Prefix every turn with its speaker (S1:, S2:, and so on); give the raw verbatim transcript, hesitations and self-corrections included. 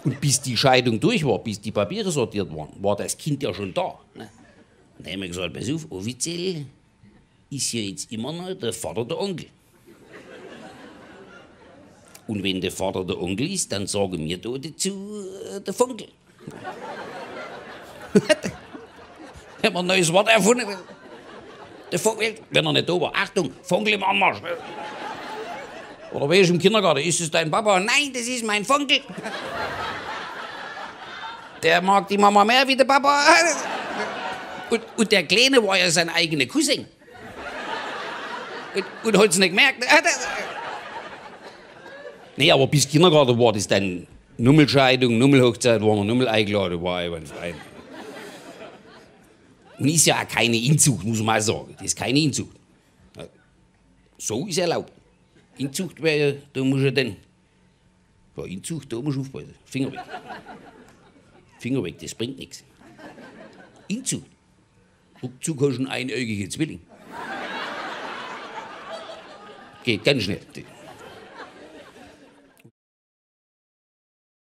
S1: Und bis die Scheidung durch war, bis die Papiere sortiert waren, war das Kind ja schon da. Ne? Und da haben wir gesagt, pass auf, offiziell ist ja jetzt immer noch der Vater der Onkel. Und wenn der Vater der Onkel ist, dann sagen wir da dazu äh, der Funkel. Haben wir ein neues Wort erfunden. Der Funkel, wenn er nicht da war, Achtung, Funkel im Anmarsch. Oder wer ist im Kindergarten? Ist es dein Papa? Nein, das ist mein Funkel. Der mag die Mama mehr wie der Papa. Und, und der Kleine war ja sein eigener Cousin. Und, und hat es nicht gemerkt. Nee, aber bis Kindergarten war das dann Nummelscheidung, Nummelhochzeit, war man Nummel eingeladen, war einwandfrei. Und ist ja auch keine Inzucht, muss man auch sagen. Das ist keine Inzucht. So ist erlaubt. Inzucht wäre ja, da muss ja dann. Bei Inzucht, da muss du aufpassen. Finger weg. Finger weg, das bringt nichts. Inzucht. Ruckzuck hast du einen einäugigen Zwilling. Geht ganz schnell.